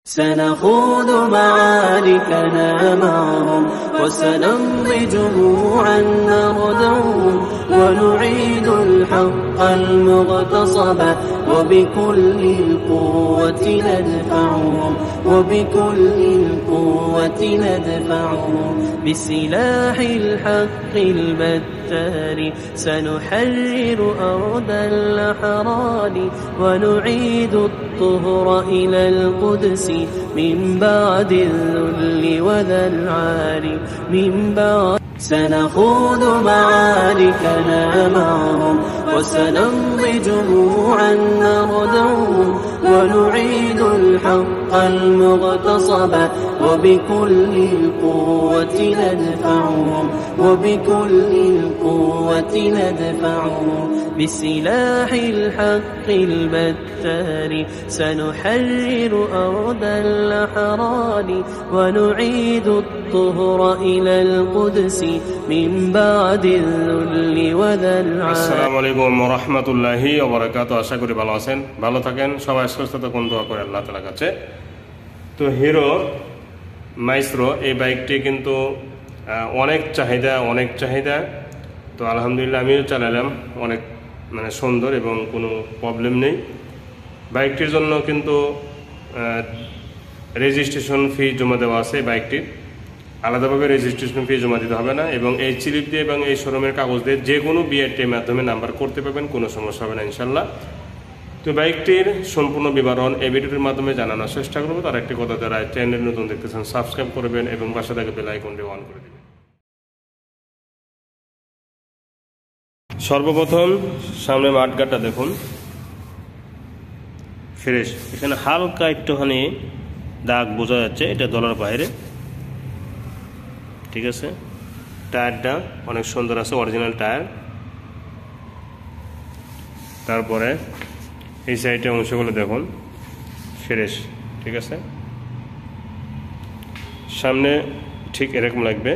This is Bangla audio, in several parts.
سنخوض معاركنا معهم وسنمضي جموعا نردعهم ونعيد الحق المغتصب وبكل القوة ندفعهم بسلاح الحق البتار سنحرر أرض الأحرار ونعيد الطهر إلى القدس من بعد الذل وذا العار سنخوض معاركنا معهم وسنمضي جموعا نردعهم ونعيد الحق المغتصب وبكل القوة ندفعهم بسلاح الحق البتار سنحرر أرض الأحرار ونعيد الطهر إلى القدس من بعد الذل وذا العار। আসসালামু আলাইকুম ওয়া রাহমাতুল্লাহি ওয়া বারাকাতুহু। আশা করি ভালো আছেন, ভালো থাকেন, সবাই সুস্থ থাকুন, দোয়া করে আল্লাহ তাআলার কাছে। তো হিরো মাইস্ট্রো এই বাইকটি কিন্তু অনেক চাহিদা। তো আলহামদুলিল্লাহ আমিও চালালাম, অনেক সুন্দর এবং কোনো প্রবলেম নেই। বাইকটির জন্য কিন্তু রেজিস্ট্রেশন ফি জমা দেওয়া আছে। বাইকটির আলাদাভাবে রেজিস্ট্রেশন ফি জমা দিতে হবে না এবং এই স্লিপ দিয়ে এবং এই শোরুমের কাগজ দিয়ে যে কোনো বিআরটির মাধ্যমে নাম্বার করতে পারবেন, কোনো সমস্যা হবে না ইনশাল্লাহ। তো বাইকটির সম্পূর্ণ বিবরণ এই ভিডিওটির মাধ্যমে জানানোর চেষ্টা করবো। তার একটি কথা, যারা চ্যানেল নতুন দেখতেছেন সাবস্ক্রাইব করবেন এবং পাশে থাকা বেল আইকনটি অন করে দেবেন। সর্বপ্রথম সামনে মাঠগাটটা দেখুন, ফ্রেশ। এখানে হালকা একটুখানি দাগ বোঝা যাচ্ছে, এটা দলার বাইরে, ঠিক আছে। টায়ারটা অনেক সুন্দর আছে, অরিজিনাল টায়ার। তারপরে এই সাইডের অংশগুলো দেখুন, ফ্রেশ, ঠিক আছে। সামনে ঠিক এরকম লাগবে।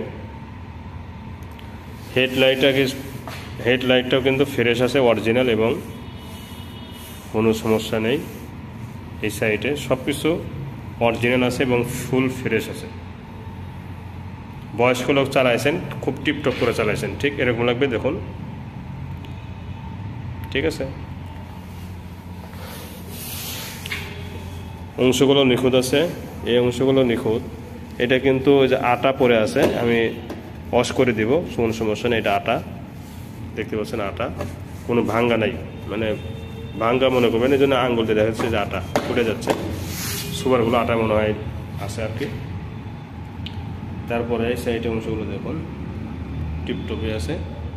হেডলাইটটাও কিন্তু ফ্রেশ আছে, অরিজিনাল, এবং কোনো সমস্যা নেই। এই সাইডে সব কিছু অরিজিনাল আছে এবং ফুল ফ্রেশ আছে। বয়স্ক লোক চালাইছেন, খুব টিপটপ করে চালাইছেন, ঠিক এরকম লাগবে, দেখুন, ঠিক আছে। অংশগুলো নিখুঁত আছে, এই অংশগুলো নিখুঁত। এটা কিন্তু ওই যে আটা পরে আছে, আমি ওয়াশ করে দিব, কোনো সমস্যা নেই। এটা আটা, দেখতে পাচ্ছেন, আটা, কোনো ভাঙ্গা নাই, ভাঙ্গা মনে করবেন, এই জন্য আঙ্গুল দিয়ে দেখা যাচ্ছে যে আটা ফুটে যাচ্ছে। সুপারগুলো আটা মনে হয় আছে আর কি। তারপরে এই সাইডে অংশগুলো দেখুন, টিপটপে আছে।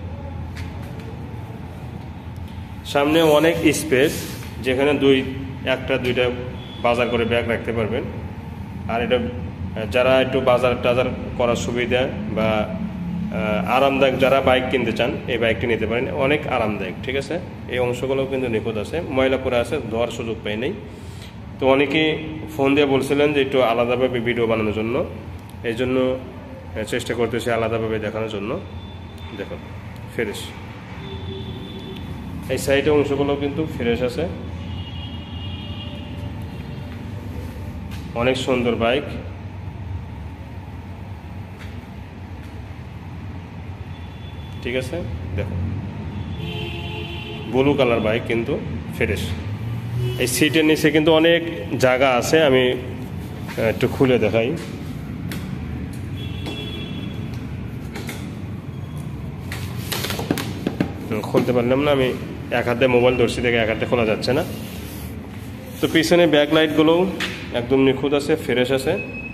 সামনে অনেক স্পেস, যেখানে একটা দুইটা বাজার করে ব্যাগ রাখতে পারবেন। আর এটা যারা একটু বাজার টাজার করার সুবিধা বা আরামদায়ক, যারা বাইক কিনতে চান এই বাইকটি নিতে পারেন, অনেক আরামদায়ক, ঠিক আছে। এই অংশগুলো কিন্তু নিখুঁত আছে, ময়লা পরে আছে, ধোয়ার সুযোগ পাই নেই। তো অনেকেই ফোন দিয়ে বলছিলেন যে একটু আলাদাভাবে ভিডিও বানানোর জন্য, এই জন্য চেষ্টা করতেছি আলাদাভাবে দেখানোর জন্য। দেখুন, ফ্রেশ। এই সাইডে অংশগুলো কিন্তু ফ্রেশ আছে, অনেক সুন্দর বাইক, ঠিক আছে। দেখুন, ব্লু কালার বাইক, কিন্তু ফ্রেশ। এই সিটের নিচে কিন্তু অনেক জায়গা আছে, আমি একটু খুলে দেখাই। খুলতে পারলাম না, আমি এক হাতে মোবাইল ধরছি, দেখে এক হাতে খোলা যাচ্ছে না। তো পিছনে ব্যাক লাইটগুলোও একদম নিখুঁত আছে, ফ্রেশ আছে,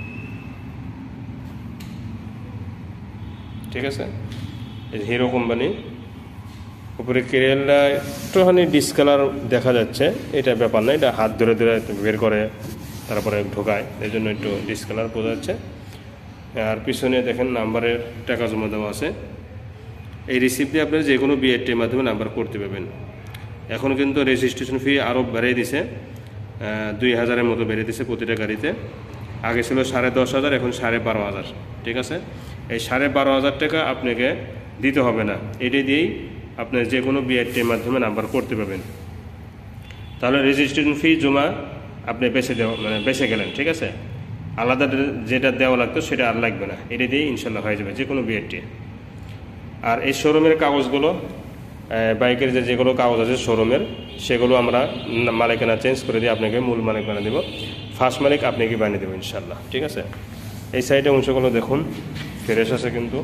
ঠিক আছে। Hero company. উপরে কেরিয়ালটা একটুখানি ডিসকালার দেখা যাচ্ছে, এটা ব্যাপার না, এটা হাত ধরে ধরে বের করে তারপরে ঢোকায়, এই জন্য একটু ডিসকালার বোঝা যাচ্ছে। আর পিছনে দেখেন নাম্বারের টাকা জমা দেওয়া আছে। এই রিসিপ্ট দিয়ে আপনারা যে কোনো বিআরটির মাধ্যমে নাম্বার করতে পারবেন। এখন কিন্তু রেজিস্ট্রেশন ফি আরও বাড়িয়ে দিছে, 2000-এর মতো বেড়ে দিছে প্রতিটা গাড়িতে। আগে ছিল 10,500, এখন 12,500, ঠিক আছে। এই 12,500 টাকা আপনাকে দিতে হবে না, এটা দিয়েই আপনি যে কোনো বিআরটির মাধ্যমে নাম্বার করতে পারবেন। তাহলে রেজিস্ট্রেশন ফি জমা আপনি বেছে গেলেন, ঠিক আছে। আলাদা যেটা দেওয়া লাগতো সেটা আর লাগবে না, এটা দিয়ে ইনশাল্লাহ হয়ে যাবে যে কোনো বিআরটি। আর এই শোরুমের কাগজগুলো, বাইকের যেগুলো কাগজ আছে শোরুমের, সেগুলো আমরা মালিকানা চেঞ্জ করে দিয়ে আপনাকে মূল মালিকানা দেব, ফার্স্ট মালিক আপনাকে বানিয়ে দেবো ইনশাল্লাহ, ঠিক আছে। এই সাইডে অংশগুলো দেখুন ফ্রেশ আছে কিন্তু,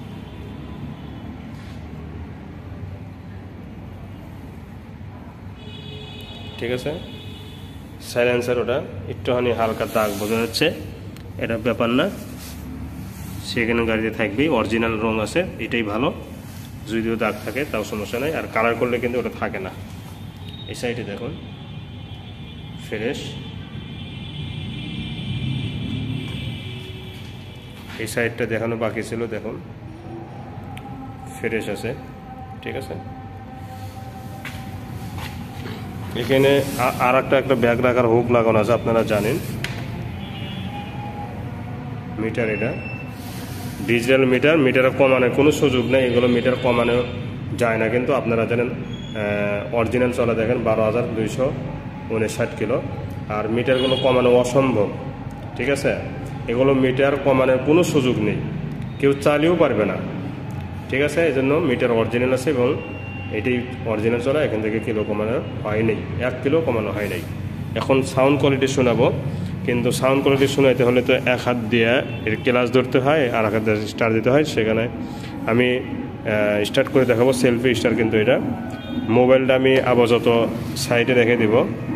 ঠিক আছে। সাইলেন্সার ওটা একটুখানি হালকা দাগ বোঝা যাচ্ছে, এটা ব্যাপার না, সেখানে গাড়িতে থাকবেই, অরিজিনাল রং আছে, এটাই ভালো। যদিও দাগ থাকে তাও সমস্যা নাই, আর কালার করলে কিন্তু ওটা থাকে না। এই সাইডে দেখুন ফ্রেশ, এই সাইডটা দেখানো বাকি ছিল, দেখুন ফ্রেশ আছে, ঠিক আছে। এখানে আর একটা ব্যাগ রাখার হুক লাগানো আছে, আপনারা জানেন। মিটার, এটা ডিজিটাল মিটার, মিটার কমানোর কোনো সুযোগ নেই, এগুলো মিটার কমানো যায় না, কিন্তু আপনারা জানেন অরিজিনাল চলা দেখেন 12,259 কিলো, আর মিটারগুলো কমানো অসম্ভব, ঠিক আছে। এগুলো মিটার কমানোর কোনো সুযোগ নেই, কেউ চালিয়েও পারবে না, ঠিক আছে। এই জন্য মিটার অরিজিনাল আছে এবং এটি অরিজিনাল চলা, এখান থেকে কিলো কমানো হয়নি, 1 কিলো কমানো হয় নাই। এখন সাউন্ড কোয়ালিটি শোনাবো, কিন্তু সাউন্ড কোয়ালিটি শোনাইতে হলে তো এক হাত দিয়ে এর ক্লাচ ধরতে হয় আর এক হাত দিয়ে স্টার্ট দিতে হয়। সেখানে আমি স্টার্ট করে দেখাবো, সেলফি স্টার্ট কিন্তু এটা। মোবাইলটা আমি আপাতত সাইডে রেখে দিব।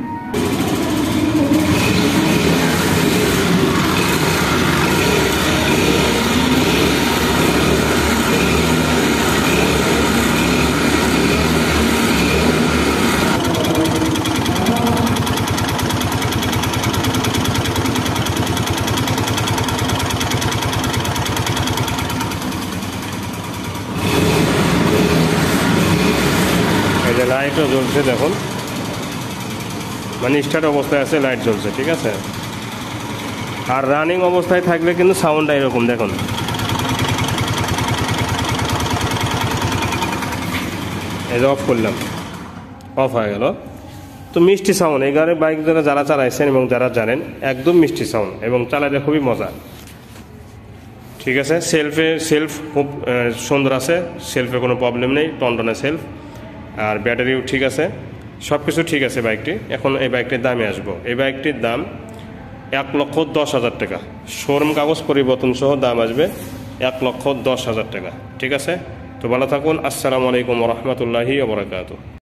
লাইটও জ্বলছে দেখুন, মানে স্টার্ট অবস্থায় আছে, লাইট জ্বলছে, ঠিক আছে। আর রানিং অবস্থায় থাকলে কিন্তু সাউন্ডটা এরকম দেখুন, এই যে অফ করলাম, অফ হয়ে গেল। তো মিষ্টি সাউন্ড, এই গাড়ির বাইক যারা চালাইছেন এবং যারা জানেন, একদম মিষ্টি সাউন্ড এবং চালাতে খুবই মজা, ঠিক আছে। সেলফ খুব সুন্দর আছে, সেলফে কোনো প্রবলেম নেই, টনটনে সেলফ, আর ব্যাটারিও ঠিক আছে, সব কিছু ঠিক আছে বাইকটি। এখন এই বাইকটির দামে আসবো। এই বাইকটির দাম 1,10,000 টাকা, শোরুম কাগজ পরিবর্তন সহ দাম আসবে 1,10,000 টাকা, ঠিক আছে। তো ভালো থাকুন, আসসালামু আলাইকুম ওয়া রাহমাতুল্লাহি ওয়া বারাকাতুহু।